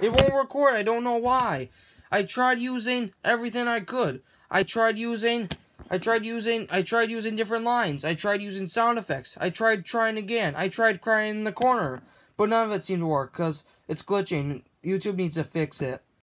It won't record. I don't know why. I tried using everything I could. I tried using different lines. I tried using sound effects. I tried trying again. I tried crying in the corner. But none of it seemed to work, because it's glitching. YouTube needs to fix it.